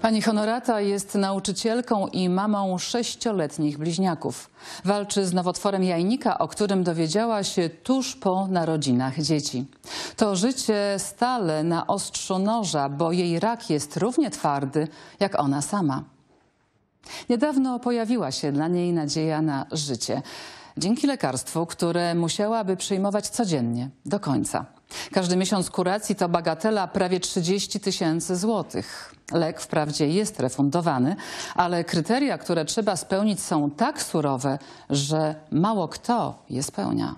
Pani Honorata jest nauczycielką i mamą 6-letnich bliźniaków. Walczy z nowotworem jajnika, o którym dowiedziała się tuż po narodzinach dzieci. To życie stale na ostrzu noża, bo jej rak jest równie twardy jak ona sama. Niedawno pojawiła się dla niej nadzieja na życie. Dzięki lekarstwu, które musiałaby przyjmować codziennie, do końca. Każdy miesiąc kuracji to bagatela prawie 30 000 złotych. Lek wprawdzie jest refundowany, ale kryteria, które trzeba spełnić, są tak surowe, że mało kto je spełnia.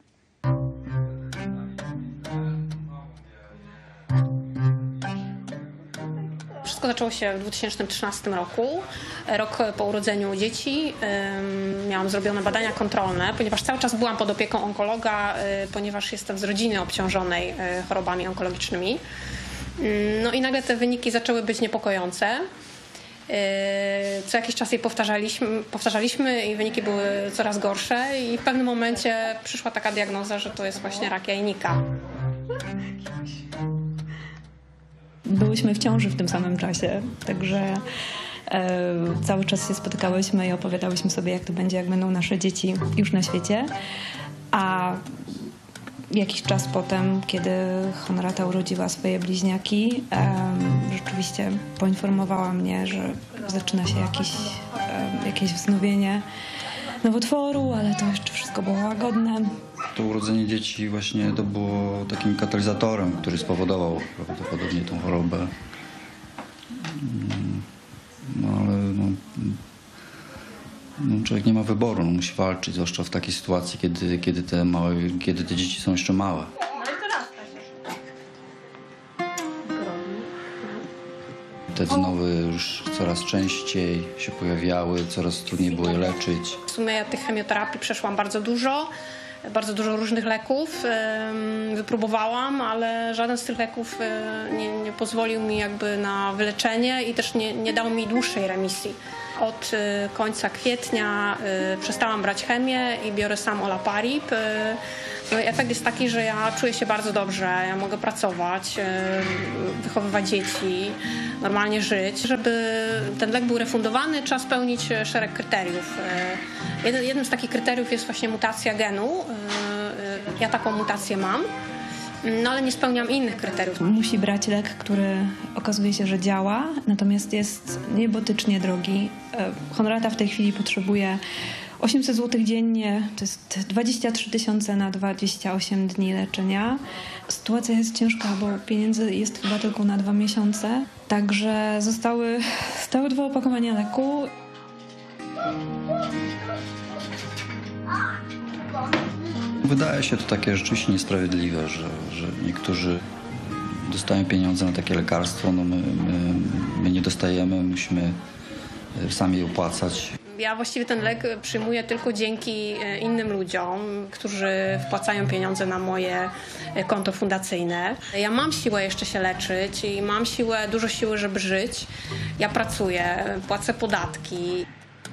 Wszystko zaczęło się w 2013 roku, rok po urodzeniu dzieci. Miałam zrobione badania kontrolne, ponieważ cały czas byłam pod opieką onkologa, ponieważ jestem z rodziny obciążonej chorobami onkologicznymi. No i nagle te wyniki zaczęły być niepokojące. Co jakiś czas je powtarzaliśmy i wyniki były coraz gorsze i w pewnym momencie przyszła taka diagnoza, że to jest właśnie rak jajnika. Byłyśmy w ciąży w tym samym czasie, także cały czas się spotykałyśmy i opowiadałyśmy sobie, jak to będzie, jak będą nasze dzieci już na świecie. A jakiś czas potem, kiedy Honorata urodziła swoje bliźniaki, rzeczywiście poinformowała mnie, że zaczyna się jakieś wznowienie nowotworu, ale to jeszcze wszystko było łagodne. To urodzenie dzieci właśnie to było takim katalizatorem, który spowodował prawdopodobnie tą chorobę. No ale człowiek nie ma wyboru, musi walczyć, zwłaszcza w takiej sytuacji, kiedy te dzieci są jeszcze małe. Te dznowy już coraz częściej się pojawiały, coraz trudniej było je leczyć. W sumie tych chemioterapii przeszłam bardzo dużo różnych leków wypróbowałam, ale żaden z tych leków nie pozwolił mi jakby na wyleczenie i też nie dał mi dłuższej remisji. Od końca kwietnia przestałam brać chemię i biorę sam olaparib. No i efekt jest taki, że ja czuję się bardzo dobrze, ja mogę pracować, wychowywać dzieci, normalnie żyć. Żeby ten lek był refundowany, trzeba spełnić szereg kryteriów. Jednym z takich kryteriów jest właśnie mutacja genu. Ja taką mutację mam, no ale nie spełniam innych kryteriów. Musi brać lek, który okazuje się, że działa, natomiast jest niebotycznie drogi. Honorata w tej chwili potrzebuje 800 zł dziennie, to jest 23 000 na 28 dni leczenia. Sytuacja jest ciężka, bo pieniędzy jest chyba tylko na 2 miesiące. Także zostały 2 opakowania leku. Wydaje się to takie rzeczywiście niesprawiedliwe, że niektórzy dostają pieniądze na takie lekarstwo, no my nie dostajemy, musimy sami je opłacać. Ja właściwie ten lek przyjmuję tylko dzięki innym ludziom, którzy wpłacają pieniądze na moje konto fundacyjne. Ja mam siłę jeszcze się leczyć i mam dużo siły, żeby żyć. Ja pracuję, płacę podatki.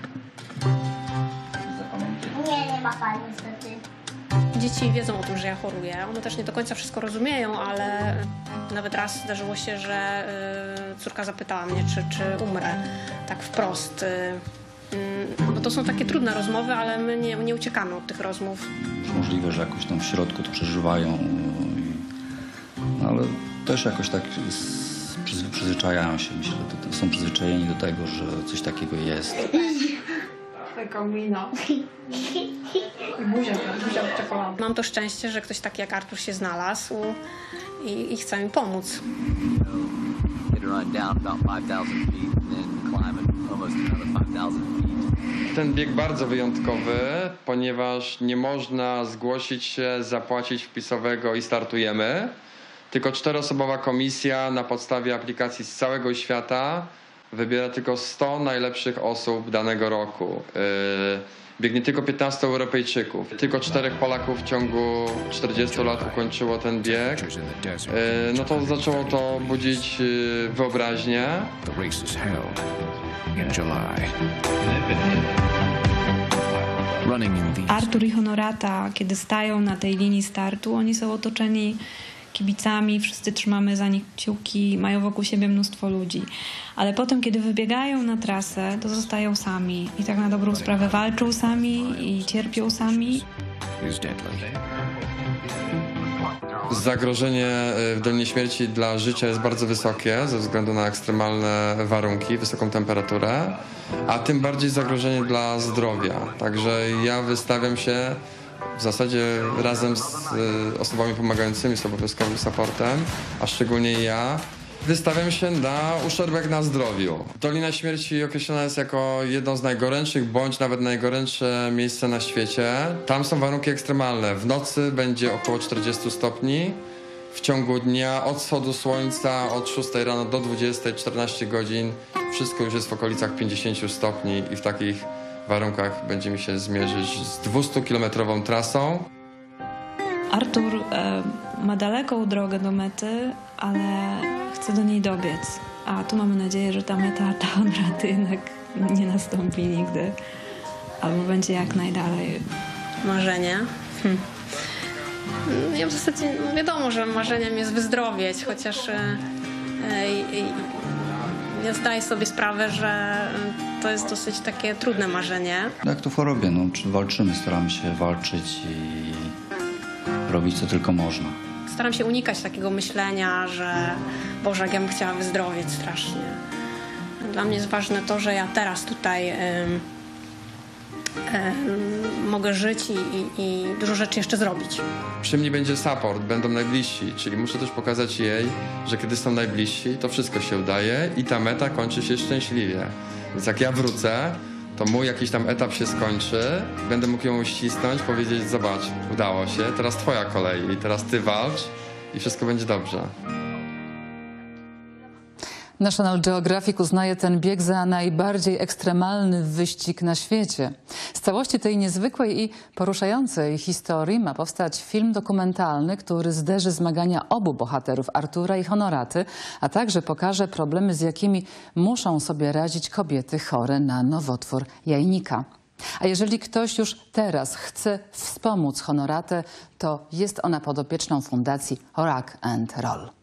Nie ma pani niestety. Dzieci wiedzą o tym, że ja choruję. One też nie do końca wszystko rozumieją, ale nawet raz zdarzyło się, że córka zapytała mnie, czy umrę tak wprost. No to są takie trudne rozmowy, ale my nie uciekamy od tych rozmów. Możliwe, że jakoś tam w środku to przeżywają, no ale też jakoś tak przyzwyczajają się. Myślę, że są przyzwyczajeni do tego, że coś takiego jest. Taka mina. Buzia od czekolady. Mam to szczęście, że ktoś taki jak Artur się znalazł i chce mi pomóc. Ten bieg bardzo wyjątkowy, ponieważ nie można zgłosić się, zapłacić wpisowego i startujemy. Tylko 4-osobowa komisja na podstawie aplikacji z całego świata wybiera tylko 100 najlepszych osób danego roku. Biegnie tylko 15 Europejczyków. Tylko 4 Polaków w ciągu 40 lat ukończyło ten bieg. No to zaczęło to budzić wyobraźnię. Artur i Honorata, kiedy stają na tej linii startu, oni są otoczeni kibicami, wszyscy trzymamy za nich kciuki, mają wokół siebie mnóstwo ludzi. Ale potem, kiedy wybiegają na trasę, to zostają sami i tak na dobrą sprawę walczą sami i cierpią sami. Zagrożenie w Dolinie Śmierci dla życia jest bardzo wysokie ze względu na ekstremalne warunki, wysoką temperaturę, a tym bardziej zagrożenie dla zdrowia. Także ja wystawiam się w zasadzie razem z osobami pomagającymi, z obowiązkowym supportem, a szczególnie ja, wystawiam się na uszczerbek na zdrowiu. Dolina Śmierci określona jest jako jedno z najgorętszych, bądź nawet najgorętsze miejsce na świecie. Tam są warunki ekstremalne. W nocy będzie około 40 stopni. W ciągu dnia od wschodu słońca od 6 rano do 20, 14 godzin. Wszystko już jest w okolicach 50 stopni i w takich warunkach będziemy się zmierzyć z 200-kilometrową trasą. Artur ma daleką drogę do mety, ale chce do niej dobiec. A tu mamy nadzieję, że ta meta, ta Honoraty jednak nie nastąpi nigdy. Albo będzie jak najdalej. Marzenie. Ja w zasadzie wiadomo, że marzeniem jest wyzdrowieć, chociaż ja zdaję sobie sprawę, że to jest dosyć takie trudne marzenie. Jak to w chorobie, no, czy walczymy, staramy się walczyć i robić co tylko można. Staram się unikać takiego myślenia, że Boże, jak ja bym chciała wyzdrowieć strasznie. Dla mnie jest ważne to, że ja teraz tutaj mogę żyć i dużo rzeczy jeszcze zrobić. Przy mnie będzie support, będą najbliżsi, czyli muszę też pokazać jej, że kiedy są najbliżsi, to wszystko się udaje i ta meta kończy się szczęśliwie. Więc jak ja wrócę, to mój jakiś tam etap się skończy, będę mógł ją uścisnąć, powiedzieć: zobacz, udało się, teraz twoja kolej i teraz ty walcz i wszystko będzie dobrze. National Geographic uznaje ten bieg za najbardziej ekstremalny wyścig na świecie. Z całości tej niezwykłej i poruszającej historii ma powstać film dokumentalny, który zderzy zmagania obu bohaterów, Artura i Honoraty, a także pokaże problemy, z jakimi muszą sobie radzić kobiety chore na nowotwór jajnika. A jeżeli ktoś już teraz chce wspomóc Honoratę, to jest ona podopieczną fundacji Rock and Roll.